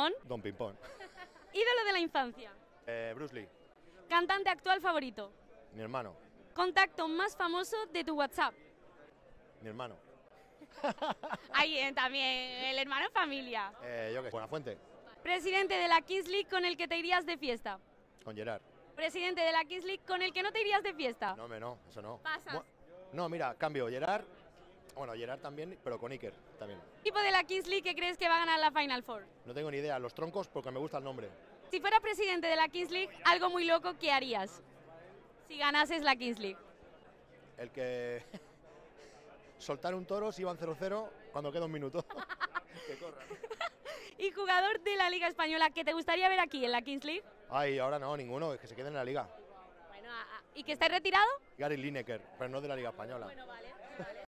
Ping-pong. Don Pimpón. Ídolo de la infancia. Bruce Lee. Cantante actual favorito. Mi hermano. Contacto más famoso de tu WhatsApp. Mi hermano. Ahí también, el hermano en familia. Yo qué sé. Buenafuente. Presidente de la Kings League con el que te irías de fiesta. Con Gerard. Presidente de la Kings League con el que no te irías de fiesta. No, no, eso no. Pasas. No, mira, cambio. Gerard. Bueno, Gerard también, pero con Iker también. ¿Equipo de la Kings League que crees que va a ganar la Final Four? No tengo ni idea. Los troncos porque me gusta el nombre. Si fuera presidente de la Kings League, algo muy loco, ¿qué harías? Si ganases la Kings League. El que... soltar un toro si iban 0-0 cuando queda un minuto. Que corran. ¿Y jugador de la Liga Española que te gustaría ver aquí en la Kings League? Ay, ahora no, ninguno. Es que se quede en la liga. Bueno, ¿y que esté retirado? Gary Lineker, pero no de la Liga Española. Bueno, vale.